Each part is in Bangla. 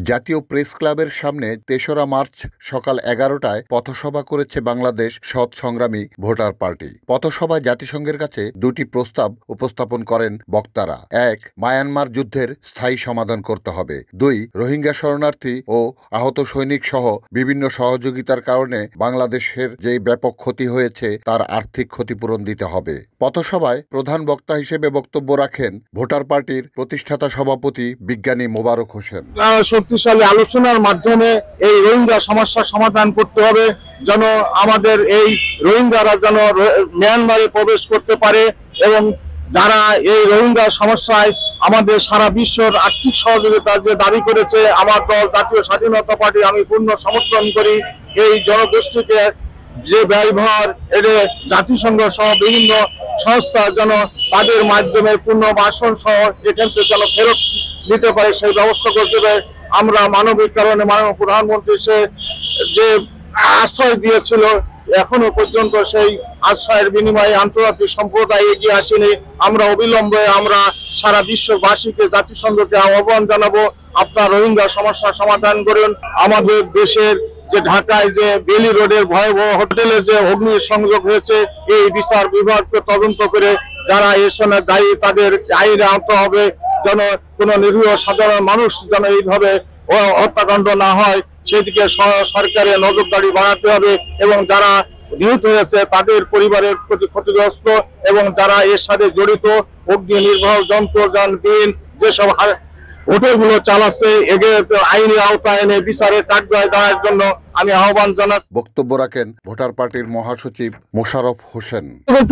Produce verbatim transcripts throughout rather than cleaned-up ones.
জাতীয় প্রেস ক্লাবের সামনে তেসরা মার্চ সকাল এগারোটায় পথসভা করেছে বাংলাদেশ সৎ সংগ্রামী ভোটার পার্টি। পথসভায় জাতিসংঘের কাছে দুটি প্রস্তাব উপস্থাপন করেন বক্তারা। এক, মায়ানমার যুদ্ধের স্থায়ী সমাধান করতে হবে। দুই, রোহিঙ্গা শরণার্থী ও আহত সৈনিক সহ বিভিন্ন সহযোগিতার কারণে বাংলাদেশের যে ব্যাপক ক্ষতি হয়েছে তার আর্থিক ক্ষতিপূরণ দিতে হবে। পথসভায় প্রধান বক্তা হিসেবে বক্তব্য রাখেন ভোটার পার্টির প্রতিষ্ঠাতা সভাপতি বিজ্ঞানী মোবারক হোসেন। শক্তিশালী আলোচনার মাধ্যমে এই রোহিঙ্গা সমস্যার সমাধান করতে হবে, যেন আমাদের এই রোহিঙ্গারা যেন মিয়ানমারে প্রবেশ করতে পারে এবং যারা এই রোহিঙ্গা সমস্যায় আমাদের সারা বিশ্বর আর্থিক সহযোগিতা যে দাবি করেছে আমার দল জাতীয় স্বাধীনতা পার্টি আমি পূর্ণ সমর্থন করি। এই জনগোষ্ঠীকে যে ব্যয়ভার এদের জাতিসংঘ সহ বিভিন্ন সংস্থা যেন তাদের মাধ্যমে পুনর্বাসন সহ এখান থেকে যেন ফেরত দিতে পারে সেই ব্যবস্থা করতে হবে। আমরা মানবিক কারণে মাননীয় প্রধানমন্ত্রী সে যে আশ্রয় দিয়েছিল এখনো পর্যন্ত সেই আশ্রয়ের বিনিময়ে আন্তর্জাতিক সম্প্রদায় এগিয়ে আসেনি। আমরা অবিলম্বে আমরা সারা বিশ্ববাসীকে জাতিসংঘকে আহ্বান জানাবো, আপনার রোহিঙ্গা সমস্যার সমাধান করুন। আমাদের দেশের যে ঢাকায় যে বেলি রোডের ভয়াবহ হোটেলে যে অগ্নি সংযোগ হয়েছে এই বিচার বিভাগকে তদন্ত করে যারা এর সঙ্গে দায়ী তাদের আইনে আনতে হবে, যেন কোন নিরীহ সাধারণ মানুষ যেন এইভাবে হত্যাকাণ্ড না হয় সেদিকে সরকারের নজরদারি বাড়াতে হবে এবং যারা নিহত হয়েছে তাদের পরিবারের প্রতি ক্ষতিগ্রস্ত এবং যারা এর সাথে জড়িত অগ্নি নির্বাহ যন্ত্র যান বিন যেসব হোটেলগুলো চালাচ্ছে এগিয়ে আইনি আওতায় এনে বিচারের কাঠগড়ায় দেওয়ার জন্য আমি আহ্বান জানাই। বক্তব্য রাখেন ভোটার পার্টির মহাসচিব মোশাররফ হোসেন।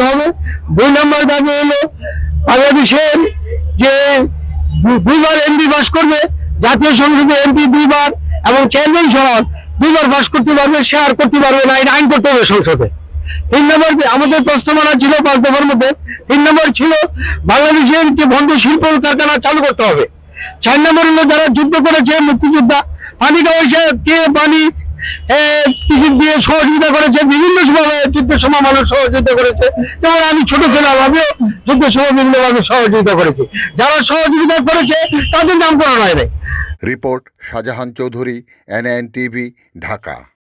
দুই নম্বর দাবি হলো বাংলাদেশের যে দুইবার এমপি পাস করবে, জাতীয় সংসদে এমপি দুইবার এবং চেয়ারম্যান সহ দুইবার পাস করতে পারবে, শেয়ার করতে পারবে না, এটা আইন করতে হবে সংসদে। তিন নম্বর আমাদের প্রস্তাবনা ছিল পাঁচ দফার মধ্যে, তিন নম্বর ছিল বাংলাদেশের যে বন্ধ শিল্প কারখানা চালু করতে হবে। চার নম্বর হলো যারা যুদ্ধ করেছে মুক্তিযোদ্ধা পানি খাওয়াইছে কে পানি দিয়ে সহযোগিতা করেছে, বিভিন্ন সময় যুদ্ধের সময় মানুষ সহযোগিতা করেছে, যেমন আমি ছোট ছিলাম আমিও যুদ্ধের সময় বিভিন্নভাবে সহযোগিতা করেছি। যারা সহযোগিতা করেছে তাদের নাম করা হয় নাই। Report Shahjahan Chowdhury, NN TV, Dhaka.